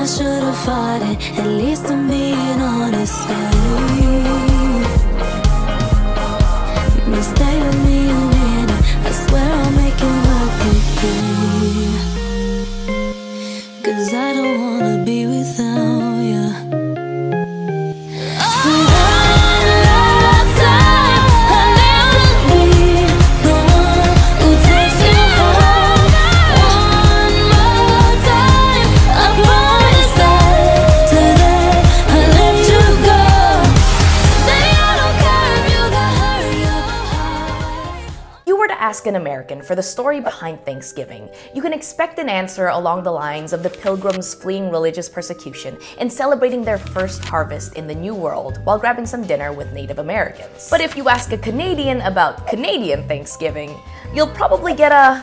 I should've fought it. At least I'm being honest. Stay with me a minute. I swear I'll make it work again. 'Cause I don't wanna be without you. So one last time, I'll never be the one who takes you home. One more time, I promise that today I'll let you go. Baby, I don't care if you got hurt your heart. If you were to ask an American for the story behind Thanksgiving, you can expect an answer along the lines of the Pilgrims fleeing religious persecution and celebrating their first harvest in the New World while grabbing some dinner with Native Americans. But if you ask a Canadian about Canadian Thanksgiving, you'll probably get a,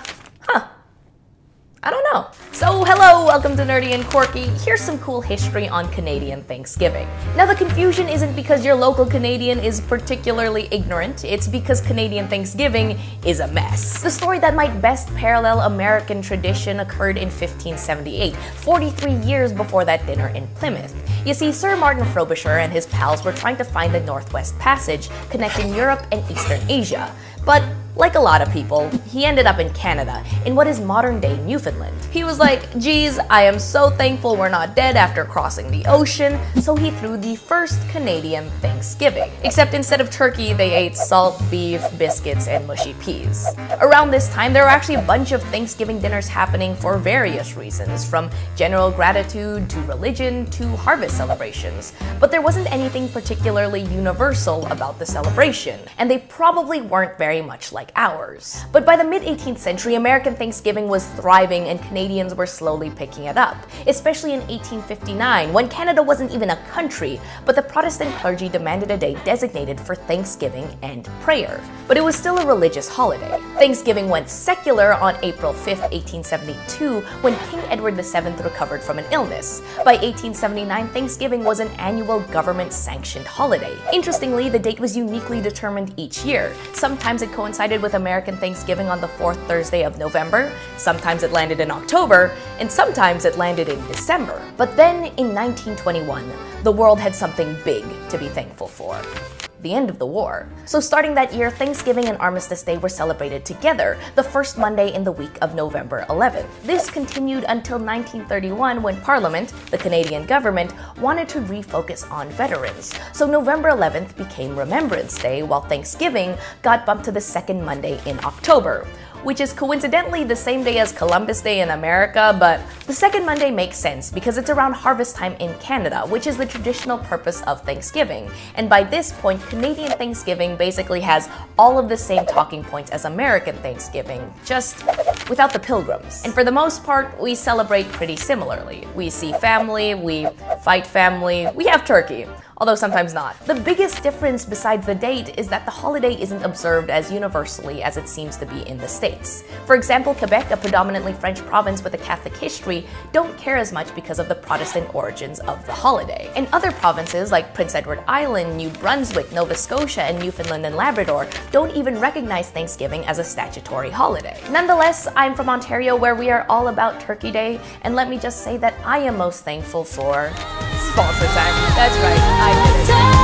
I don't know. So hello, welcome to Nerdy and Quirky. Here's some cool history on Canadian Thanksgiving. Now the confusion isn't because your local Canadian is particularly ignorant, it's because Canadian Thanksgiving is a mess. The story that might best parallel American tradition occurred in 1578, 43 years before that dinner in Plymouth. You see, Sir Martin Frobisher and his pals were trying to find the Northwest Passage connecting Europe and Eastern Asia. But like a lot of people, he ended up in Canada, in what is modern-day Newfoundland. He was like, geez, I am so thankful we're not dead after crossing the ocean, so he threw the first Canadian Thanksgiving. Except instead of turkey, they ate salt beef, biscuits, and mushy peas. Around this time, there were actually a bunch of Thanksgiving dinners happening for various reasons, from general gratitude to religion to harvest celebrations. But there wasn't anything particularly universal about the celebration, and they probably weren't very much like ours. But by the mid-18th century, American Thanksgiving was thriving and Canadians were slowly picking it up, especially in 1859, when Canada wasn't even a country, but the Protestant clergy demanded a day designated for Thanksgiving and prayer. But it was still a religious holiday. Thanksgiving went secular on April 5th, 1872, when King Edward VII recovered from an illness. By 1879, Thanksgiving was an annual government-sanctioned holiday. Interestingly, the date was uniquely determined each year. Sometimes it coincided with American Thanksgiving on the 4th Thursday of November, sometimes it landed in October, and sometimes it landed in December. But then, in 1921, the world had something big to be thankful for. The end of the war. So starting that year, Thanksgiving and Armistice Day were celebrated together, the first Monday in the week of November 11th. This continued until 1931 when Parliament, the Canadian government, wanted to refocus on veterans. So November 11th became Remembrance Day, while Thanksgiving got bumped to the second Monday in October, which is coincidentally the same day as Columbus Day in America, but the second Monday makes sense because it's around harvest time in Canada, which is the traditional purpose of Thanksgiving. And by this point, Canadian Thanksgiving basically has all of the same talking points as American Thanksgiving, just without the Pilgrims. And for the most part, we celebrate pretty similarly. We see family, we fight family, we have turkey. Although sometimes not. The biggest difference besides the date is that the holiday isn't observed as universally as it seems to be in the States. For example, Quebec, a predominantly French province with a Catholic history, don't care as much because of the Protestant origins of the holiday. And other provinces like Prince Edward Island, New Brunswick, Nova Scotia, and Newfoundland and Labrador don't even recognize Thanksgiving as a statutory holiday. Nonetheless, I'm from Ontario where we are all about Turkey Day, and let me just say that I am most thankful for sponsor time. That's right, I did it.